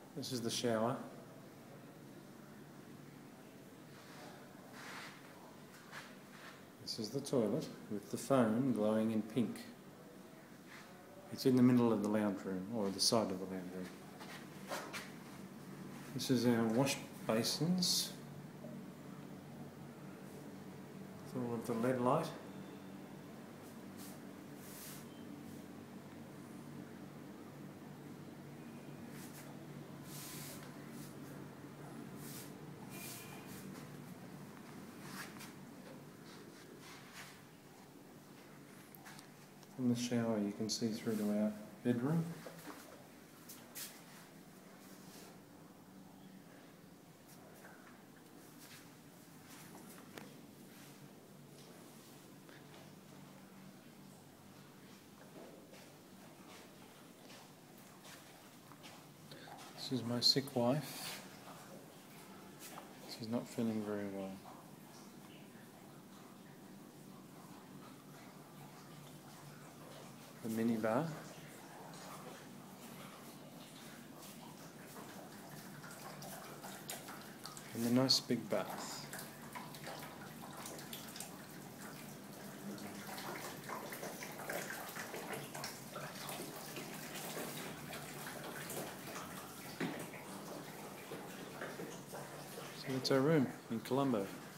This is the shower. This is the toilet with the phone glowing in pink. It's in the middle of the lounge room, or the side of the lounge room. This is our wash basins. With all of the LED light. From the shower you can see through to our bedroom. This is my sick wife. She's not feeling very well. The minibar. And the nice big bath. So that's our room in Colombo.